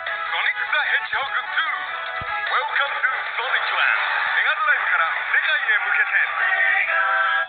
ニック・ザ・ヘッジホッグ2 Welcome to Sonic Land メガドライブから世界へ向けて